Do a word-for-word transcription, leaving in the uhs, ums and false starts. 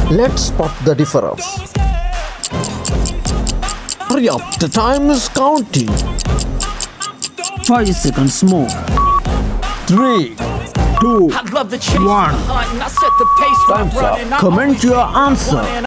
Let's spot the difference. Hurry up, the time is counting. Five seconds more. Three, two, one. Time's up. Comment your answer.